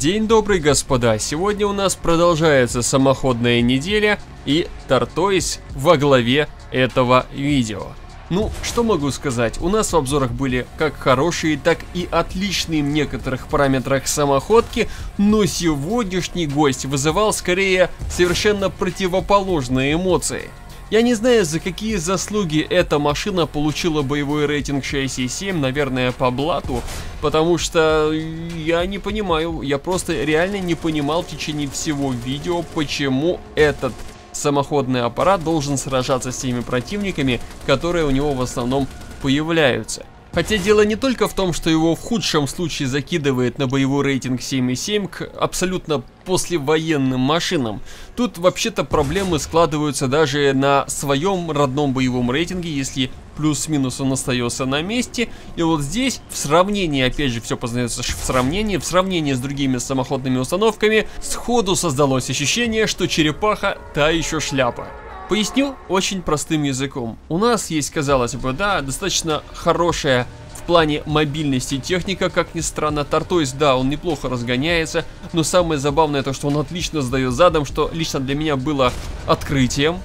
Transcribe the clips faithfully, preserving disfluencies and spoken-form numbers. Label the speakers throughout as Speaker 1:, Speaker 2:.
Speaker 1: День добрый, господа! Сегодня у нас продолжается самоходная неделя и Tortoise во главе этого видео. Ну, что могу сказать, у нас в обзорах были как хорошие, так и отличные в некоторых параметрах самоходки, но сегодняшний гость вызывал скорее совершенно противоположные эмоции. Я не знаю, за какие заслуги эта машина получила боевой рейтинг шесть и семь, наверное, по блату, потому что я не понимаю, я просто реально не понимал в течение всего видео, почему этот самоходный аппарат должен сражаться с теми противниками, которые у него в основном появляются. Хотя дело не только в том, что его в худшем случае закидывает на боевой рейтинг семь и семь к абсолютно послевоенным машинам. Тут вообще-то проблемы складываются даже на своем родном боевом рейтинге, если плюс-минус он остается на месте. И вот здесь в сравнении, опять же, все познается в сравнении, в сравнении с другими самоходными установками, сходу создалось ощущение, что черепаха та еще шляпа. Поясню очень простым языком. У нас есть, казалось бы, да, достаточно хорошая в плане мобильности техника, как ни странно. Tortoise, да, он неплохо разгоняется, но самое забавное то, что он отлично сдает задом, что лично для меня было открытием.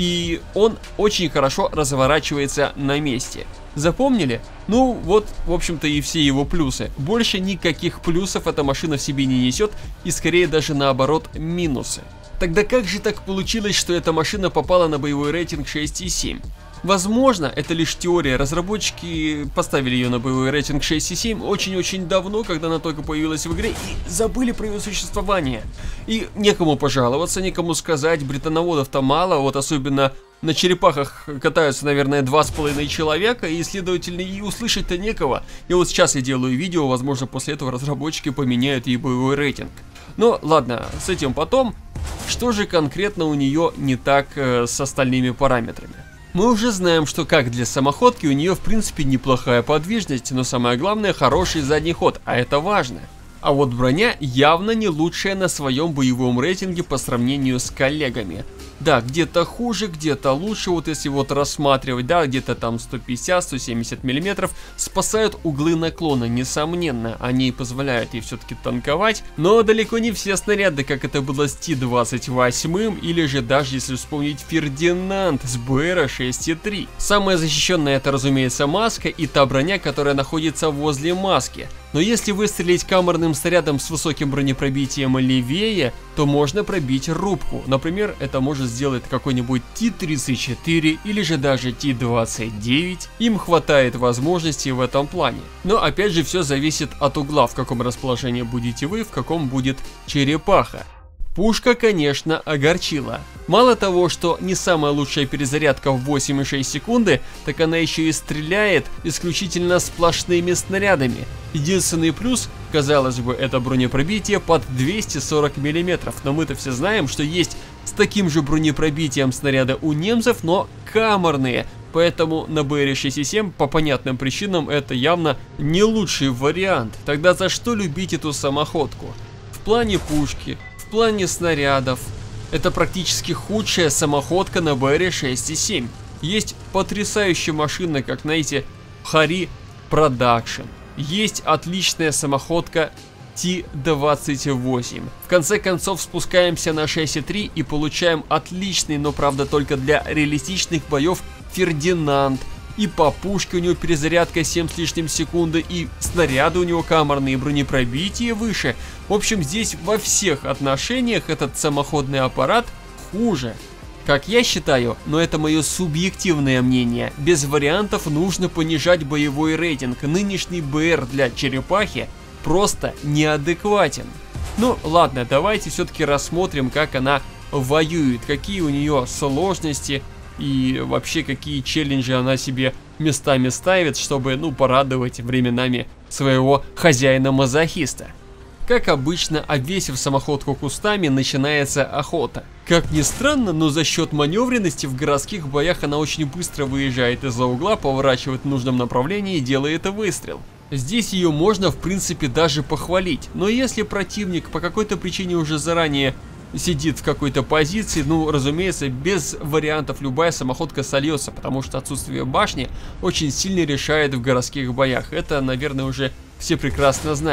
Speaker 1: И он очень хорошо разворачивается на месте. Запомнили? Ну вот, в общем-то, и все его плюсы. Больше никаких плюсов эта машина в себе не несет, и скорее даже наоборот минусы. Тогда как же так получилось, что эта машина попала на боевой рейтинг шесть и семь? Возможно, это лишь теория. Разработчики поставили ее на боевой рейтинг шесть и семь очень-очень давно, когда она только появилась в игре, и забыли про ее существование. И некому пожаловаться, некому сказать, британоводов-то мало, вот особенно на черепахах катаются, наверное, два с половиной человека, и, следовательно, и услышать-то некого. И вот сейчас я делаю видео, возможно, после этого разработчики поменяют ей боевой рейтинг. Но ладно, с этим потом. Что же конкретно у нее не так э, с остальными параметрами? Мы уже знаем, что как для самоходки у нее в принципе неплохая подвижность, но самое главное хороший задний ход, а это важно. А вот броня явно не лучшая на своем боевом рейтинге по сравнению с коллегами. Да, где-то хуже, где-то лучше, вот если вот рассматривать, да, где-то там сто пятьдесят — сто семьдесят миллиметров спасают углы наклона, несомненно, они позволяют ей все-таки танковать, но далеко не все снаряды, как это было с Ти двадцать восемь, или же даже если вспомнить Фердинанд с БР шесть и три. Самое защищенное это, разумеется, маска и та броня, которая находится возле маски. Но если выстрелить камерным снарядом с высоким бронепробитием левее, то можно пробить рубку. Например, это может сделать какой-нибудь Ти тридцать четыре или же даже Ти двадцать девять. Им хватает возможностей в этом плане. Но опять же все зависит от угла, в каком расположении будете вы, в каком будет черепаха. Пушка, конечно, огорчила. Мало того, что не самая лучшая перезарядка в восемь и шесть секунды, так она еще и стреляет исключительно сплошными снарядами. Единственный плюс, казалось бы, это бронепробитие под двести сорок миллиметров, но мы-то все знаем, что есть с таким же бронепробитием снаряда у немцев, но камерные. Поэтому на БР шесть и семь по понятным причинам это явно не лучший вариант. Тогда за что любить эту самоходку? В плане пушки, в плане снарядов, это практически худшая самоходка на БР шесть и семь. Есть потрясающие машины, как, знаете, Хари Продакшн. Есть отличная самоходка Ти двадцать восемь. В конце концов спускаемся на шесть и три и получаем отличный, но правда только для реалистичных боев, Фердинанд. И по пушке у него перезарядка семь с лишним секунды, и снаряды у него камерные, бронепробитие выше. В общем, здесь во всех отношениях этот самоходный аппарат хуже. Как я считаю, но это мое субъективное мнение, без вариантов нужно понижать боевой рейтинг. Нынешний БР для черепахи просто неадекватен. Ну ладно, давайте все-таки рассмотрим, как она воюет, какие у нее сложности и вообще какие челленджи она себе местами ставит, чтобы, ну, порадовать временами своего хозяина-мазохиста. Как обычно, обвесив самоходку кустами, начинается охота. Как ни странно, но за счет маневренности в городских боях она очень быстро выезжает из-за угла, поворачивает в нужном направлении и делает выстрел. Здесь ее можно в принципе даже похвалить, но если противник по какой-то причине уже заранее сидит в какой-то позиции, ну, разумеется, без вариантов любая самоходка сольется, потому что отсутствие башни очень сильно решает в городских боях. Это, наверное, уже все прекрасно знают.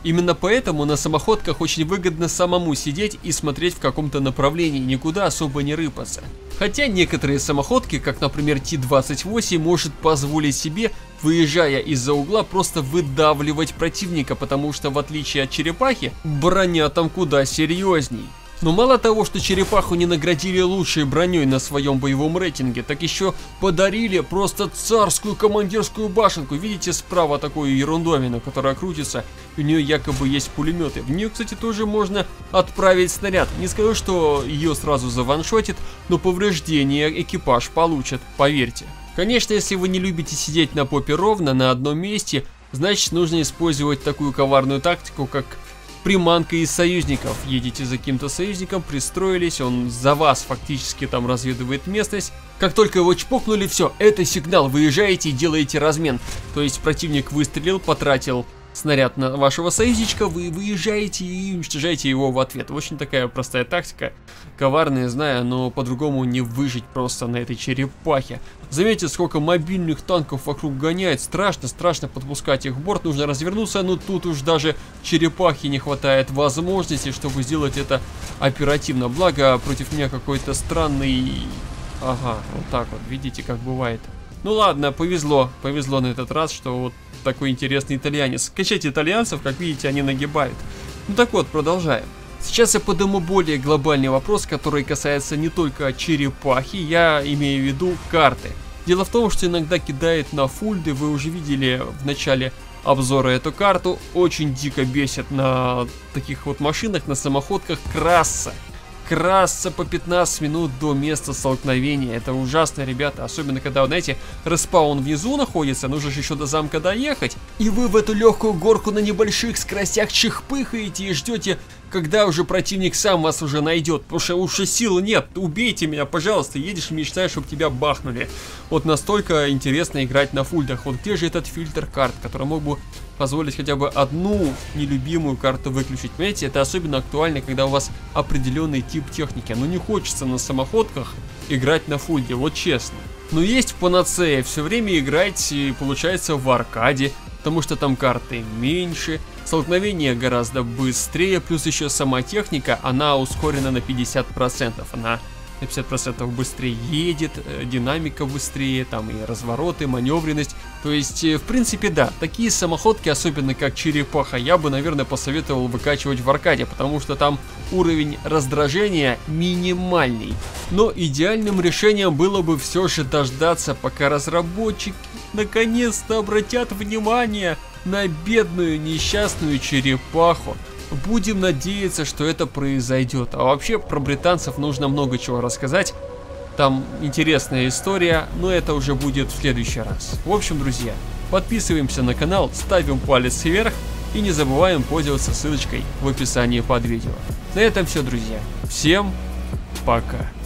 Speaker 1: Именно поэтому на самоходках очень выгодно самому сидеть и смотреть в каком-то направлении, никуда особо не рыпаться. Хотя некоторые самоходки, как например Ти двадцать восемь, может позволить себе, выезжая из-за угла, просто выдавливать противника, потому что в отличие от черепахи, броня там куда серьезней. Но мало того, что черепаху не наградили лучшей броней на своем боевом рейтинге, так еще подарили просто царскую командирскую башенку. Видите справа такую ерундовину, которая крутится, у нее якобы есть пулеметы. В нее, кстати, тоже можно отправить снаряд. Не скажу, что ее сразу заваншотит, но повреждения экипаж получит, поверьте. Конечно, если вы не любите сидеть на попе ровно на одном месте, значит нужно использовать такую коварную тактику, как приманка из союзников. Едете за каким-то союзником, пристроились, он за вас фактически там разведывает местность. Как только его чпокнули, все, это сигнал, выезжаете и делаете размен. То есть противник выстрелил, потратил снаряд на вашего союзничка, вы выезжаете и уничтожаете его в ответ. Очень такая простая тактика, коварная, знаю, но по-другому не выжить просто на этой черепахе. Заметьте, сколько мобильных танков вокруг гоняет, страшно, страшно подпускать их в борт, нужно развернуться, но тут уж даже черепахи не хватает возможности, чтобы сделать это оперативно. Благо, против меня какой-то странный... Ага, вот так вот, видите, как бывает. Ну ладно, повезло, повезло на этот раз, что вот такой интересный итальянец. Качать итальянцев, как видите, они нагибают. Ну так вот, продолжаем. Сейчас я подниму более глобальный вопрос, который касается не только черепахи, я имею в виду карты. Дело в том, что иногда кидает на фульды, вы уже видели в начале обзора эту карту, очень дико бесит на таких вот машинах, на самоходках краса. Красться по пятнадцать минут до места столкновения. Это ужасно, ребята. Особенно, когда, знаете, респаун внизу находится, нужно же еще до замка доехать. И вы в эту легкую горку на небольших скоростях чихпыхаете и ждете, когда уже противник сам вас уже найдет. Потому что уже сил нет. Убейте меня, пожалуйста. Едешь и мечтаешь, чтобы тебя бахнули. Вот настолько интересно играть на фульдах. Вот где же этот фильтр карт, который мог бы позволить хотя бы одну нелюбимую карту выключить. Понимаете, это особенно актуально, когда у вас определенный тип техники. Но не хочется на самоходках играть на фульде, вот честно. Но есть панацея, все время играть получается в аркаде, потому что там карты меньше, столкновение гораздо быстрее, плюс еще сама техника, она ускорена на пятьдесят процентов, она на пятьдесят процентов быстрее едет, динамика быстрее, там и развороты, маневренность. То есть, в принципе, да, такие самоходки, особенно как черепаха, я бы, наверное, посоветовал выкачивать в аркаде, потому что там уровень раздражения минимальный. Но идеальным решением было бы все же дождаться, пока разработчики наконец-то обратят внимание на бедную несчастную черепаху. Будем надеяться, что это произойдет. А вообще про британцев нужно много чего рассказать. Там интересная история, но это уже будет в следующий раз. В общем, друзья, подписываемся на канал, ставим палец вверх и не забываем пользоваться ссылочкой в описании под видео. На этом все, друзья. Всем пока.